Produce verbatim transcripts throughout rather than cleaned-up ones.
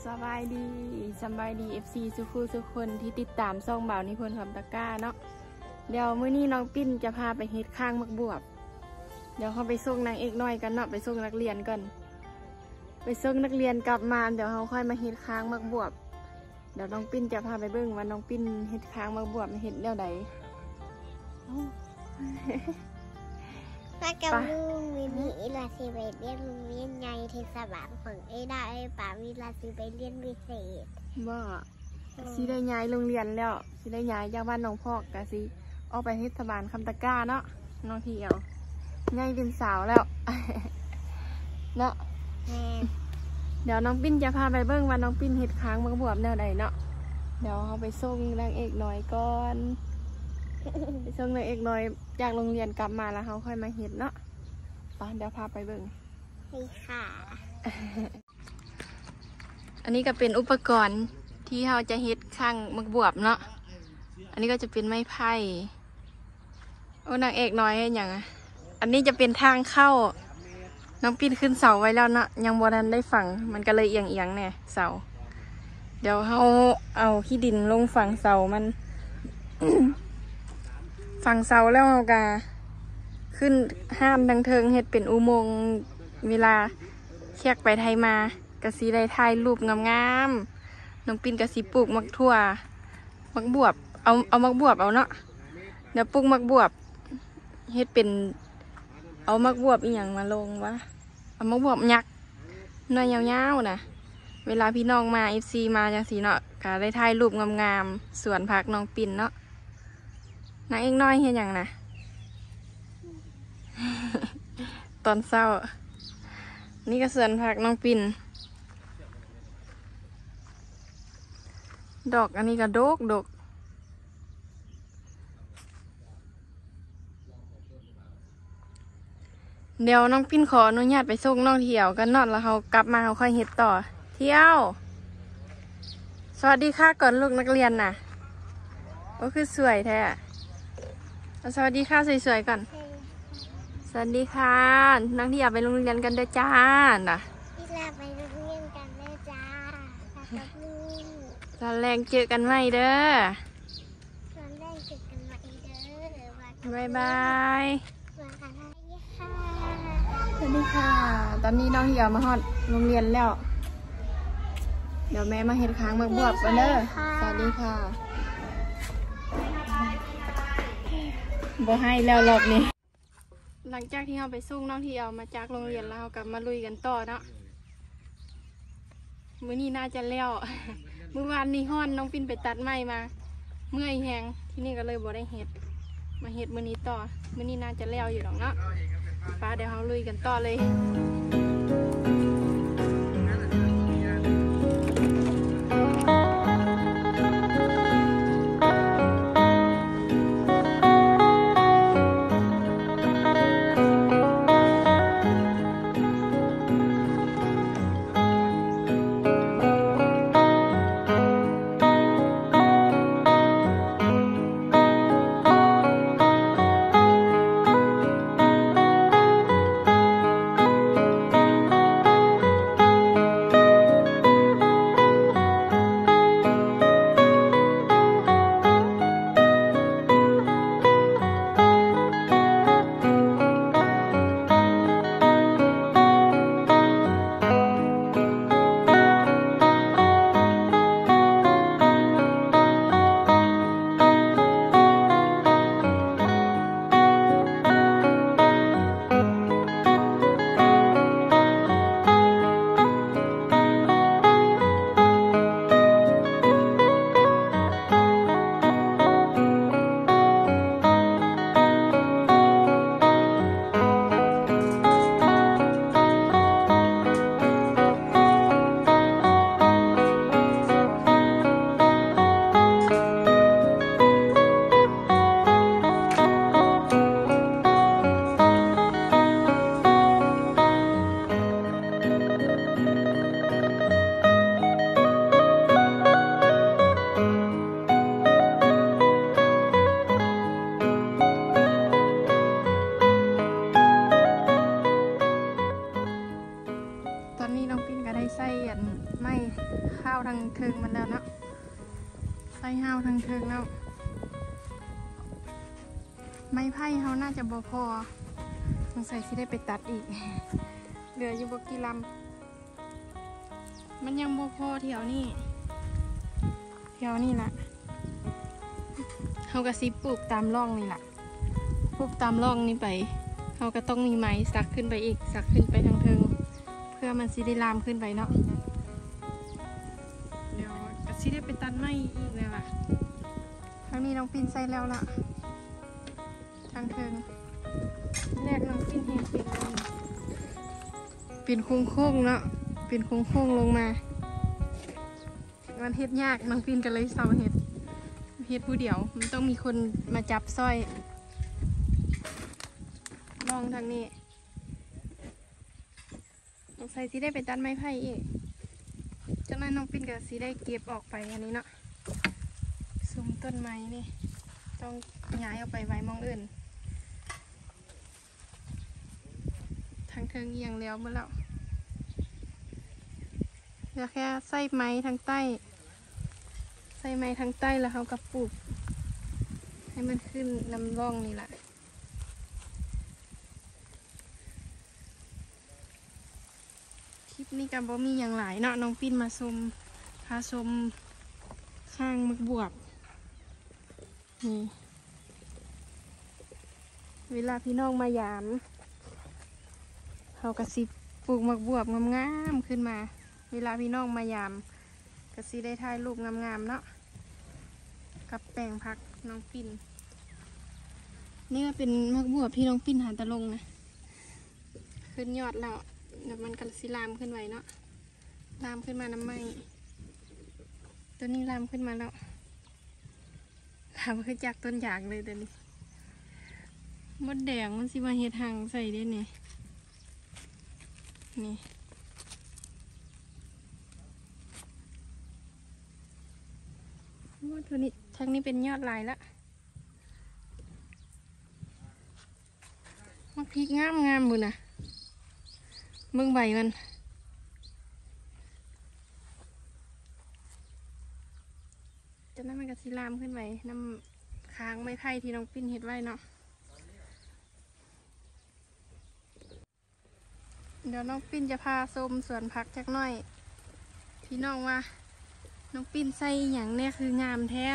สบายดีสบายดี เอฟ ซี สุขุสุขคนที่ติดตามช่องบ่าวนิพนธ์คำตะกร้าเนาะเดี๋ยวมื้อนี้น้องปิ้นจะพาไปเฮ็ดข้างมักบวบเดี๋ยวเขาไปส่งนางเอกน้อยกันเนาะไปส่งนักเรียนก่อนไปส่งนักเรียนกลับมาเดี๋ยวเขาค่อยมาเฮ็ดข้างมักบวบเดี๋ยวน้องปิ้นจะพาไปเบิ่งว่าน้องปิ้นเฮ็ดข้างมักบวบเฮ็ดแนวใดป้ากับลุงมีมีอิลาซีไปเรียนโรงเรียนใหญ่เทศบาลของไอ้ได้ป้าวิลาซีไปเรียนพิเศษว่าสิได้ย้ายโรงเรียนแล้วสิได้ย้ายจากบ้านน้องพอกกะสิออกไปเทศบาลคำตะกร้าเนาะน้องเที่ยวย้ายเป็นสาวแล้วเนาะเดี๋ยวน้องปิ้นจะพาไปเบิ้งว่าน้องปิ้นเฮ็ดค้างมักบวบแนวใดเนาะเดี๋ยวเขาไปส่งนางเอกน้อยก่อนไปส่งนางเอกน้อยจากโรงเรียนกลับมาแล้วเขาค่อยมาเฮ็ดเนาะไปเดี๋ยวพาไปเบิ้งไปค่ะอันนี้ก็เป็นอุปกรณ์ที่เราจะเฮ็ดข้างมักบวบเนาะอันนี้ก็จะเป็นไม้ไผ่โอ้นางเอกน้อยอย่างอ่ะอันนี้จะเป็นทางเข้าน้องปิ้นขึ้นเสาไว้แล้วเนาะยังบ่ทันได้ฝังมันก็เลยเอียงเอียงเนี่ยเสาเดี๋ยวเราเอาขี้ดินลงฝังเสามัน ฝังเสาแล้วเราก็ขึ้นห้ามดังเทิงเฮ็ดเป็นอุโมงค์เวลาแขกไปไทยมากะสีได้ถ่ายรูปงามๆน้องปิ้นกะสีปลูกมักทั่วมักบวบเอาเอามักบวบเอาเนาะเดี๋ยวปลูกมักบวบเฮ็ดเป็นเอามักบวบอีหยังมาลงวะเอามักบวบยักษ์น้อยยาวๆนะเวลาพี่น้องมา เอฟ ซี มาจังสีเนาะก็ได้ถ่ายรูปงามๆสวนผักน้องปิ้นเนาะนางเอกน้อยเฮ็ดหยังนะ ตอนเศร้านี่ก็สวนผักน้องปิ้นดอกอันนี้ก็ดกดกเดี๋ยวน้องปิ้นขออนุญาตไปส่งน้องเที่ยวกันนอนแล้วเขากลับมาเขาค่อยเฮ็ดต่อเที่ยวสวัสดีค่ะก่อนลูกนักเรียนน่ะก็คือสวยแท้สวัสดีค่ะสวยๆก่อนสวัสดีค่ะนักเที่ยวไปโรงเรียนกันด้วยจ้าน่ะพี่ลาไปโรงเรียนกันด้วยจ้ากับลุงตอนแรงเจอกันไหมเด้อตอนแรกเจอกันใหม่เด้อบ๊ายบายสวัสดีค่ะตอนนี้น้องเหี่ยวมาฮอดโรงเรียนแล้วเดี๋ยวแม่มาเห็ดค้างมักบวบกันเด้อสวัสดีค่ะบ่ให้แล้วรอบนี้หลังจากที่เราไปส่งน้องเที่ยวมาจากโรงเรียนแล้วเรากลับมาลุยกันต่อเนาะมื้อนี้น่าจะแล้วเมื่อวานนี้ฮ้อนน้องปิ้นไปตัดไม้มาเมื่อยแหงที่นี่ก็เลยบ่ได้เห็ดมาเห็ดมื้อนี้ต่อมื้อนี้น่าจะแล้วอยู่หรอกเนาะป้าเดี๋ยวเราลุยกันต่อเลยได้ใส่อันไม้ข้าวทางเทิงมันแล้วเนาะใส่ข้าวทางเทิงแล้วไม้ไผ่เขาน่าจะบ่พอสงสัยสิได้ไปตัดอีกเหลืออยู่บกี่ลำมันยังบ่พอแถวนี้แถวนี้ล่ะเขาก็สิปลูกตามร่องนี่ล่ะปลูกตามร่องนี่ไปเขาก็ต้องมีไม้สักขึ้นไปอีกสักขึ้นไปทางเทิงเพื่อมันสิได้ลามขึ้นไปเนาะเดี๋ยวก็สิได้ไปตัดไม้อีกเลยล่ะทางนี้น้องปินใส่แล้วล่ะทางเทิงแรกน้องปินเห็นเป็นเป็นโค้งๆเนาะเป็นโค้งๆลงมามันเฮ็ดยากน้องปินก็เลยเซาเฮ็ดเฮ็ดผู้เดียวมันต้องมีคนมาจับสร้อยลองทางนี้น้องใส่สิได้ไปตัดไม้ไผ่อีกจากนั้นน้องปินก็สิได้เก็บออกไปอันนี้เนาะซุ้มต้นไม้นี่ต้องย้ายออกไปไว้มองอื่นทางเทิงเอียงแล้วเมื่อแล้วเหลือแค่ใส่ไม้ทางใต้ใส่ไม้ทางใต้แล้วเขาก็ปลูกให้มันขึ้นลำร่องนี่แหละคลิปนี้กับบ่มีอย่างหลายเนาะน้องปิ้นมาชมพาชมข้างมักบวบนี่เวลาพี่น้องมายามเขากระซิบปลูกมักบวบงามๆขึ้นมาเวลาพี่น้องมายามกระซิได้ถ่ายรูปงามๆเนาะกับแปลงพักน้องปิ้นนี่ก็เป็นมักบวบที่น้องปิ้นหาตะลงนะขึ้นยอดแล้วเดี๋ยวมันกระซิลามขึ้นไว้เนาะลามขึ้นมาน้ำไหมตัวนี้ลามขึ้นมาแล้วลามขึ้นจากต้นยางเลยตัวนี้มดแดงมันสิมาเฮ็ดหางใส่ได้เนี่ยนี่ตัวนี้ทางนี้เป็นยอดลายละมักพริกงามงามบุญนะเบิ่งใบมันจะนั่นมันกระซิลามขึ้นไปน้ำค้างไม้ไผ่ที่น้องปิ้นเฮ็ดไว้เนาะเดี๋ยวน้องปิ้นจะพาชมสวนผักจักหน่อยพี่น้องว่าน้องปิ้นใส่อย่างเนี่ยคืองามแท้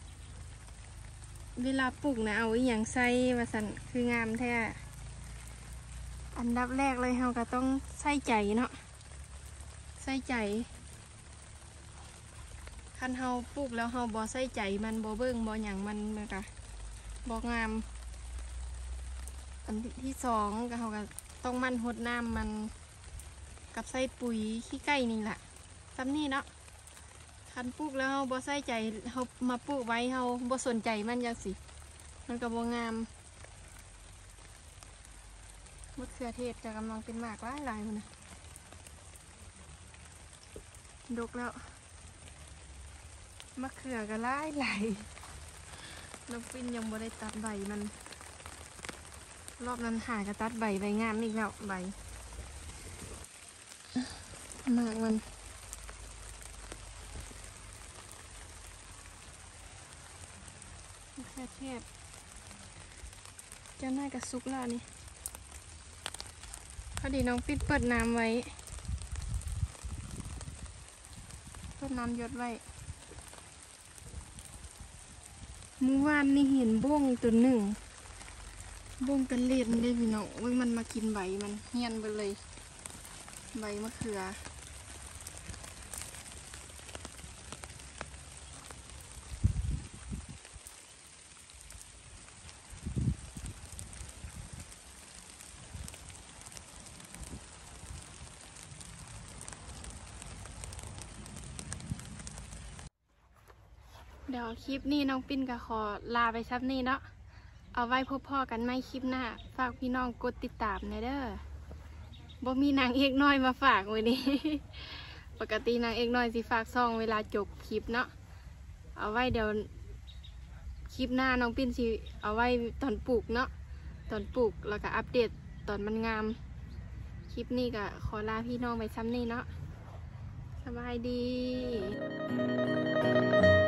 เวลาปลูกนะเอาอย่างใส่ว่าสันคืองามแท้อันดับแรกเลยเราก็ต้องใส่ใจเนาะใส่ใจคันเฮาปลูกแล้วเฮาบ่ใส่ใจมันบ่เบิ่งบ่หยังมันเลยค่ะบ่งามอันที่สองก็เฮาก็ต้องมันหดน้ำมันกับใส่ปุ๋ยขี้ไก่นี่แหละซ้ำนี่เนาะคันปลูกแล้วเฮาบ่ใส่ใจเฮามาปลูกไว้เฮาบ่สนใจมันจังสิมันก็บ่งามมะเขือเทศจะกำลังเป็นหมากหลายหลายมันนะดกแล้วมะเขือก็หลายหลายน้องปิ้นยังบ่ได้ตัดใบมันรอบนั้นหากระตัดใบใบงามอีกแล้วใบหมากมันแค่เทศจะน่ากระซุกแล้วนี่พอดีน้องปิดเปิดน้ำไว้เปิดน้ำหยดไว้เมื่อวานนี่เห็นบ้งตัวหนึ่งบ้งเป็นเล่นได้พี่น้องว่ามันมากินใบมันเฮี้ยนไปเลยใบมะเขือเดี๋ยวคลิปนี้น้องปิ้นก็ขอลาไปซับนี้เนาะเอาไว้พบพ่อกันไม่คลิปหน้าฝากพี่น้องกดติดตามหน่อยเด้อบ่มีนางเอกน้อยมาฝากวันนี้ ปกตินางเอกน้อยสิฝากซองเวลาจบคลิปเนาะเอาไว้เดี๋ยวคลิปหน้าน้องปิ้นสิเอาไว้ตอนปลูกเนาะตอนปลูกแล้วก็อัปเดตตอนมันงามคลิปนี้ก็ขอลาพี่น้องไปซ้ำนี้เนาะสบายดี